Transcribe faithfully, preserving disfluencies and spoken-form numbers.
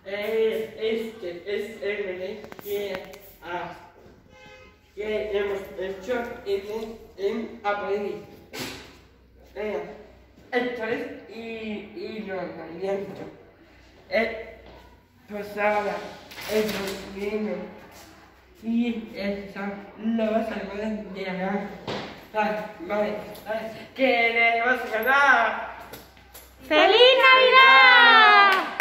Eh, este es el menú que, ah, que hemos hecho en, en abril. Eh, esto es y, y lo aliento. Eh, pues ahora el niño y esta lo vas a poder llegar. Vale, vale, vale. ¡Que le vas a ganar! ¡Feliz Navidad!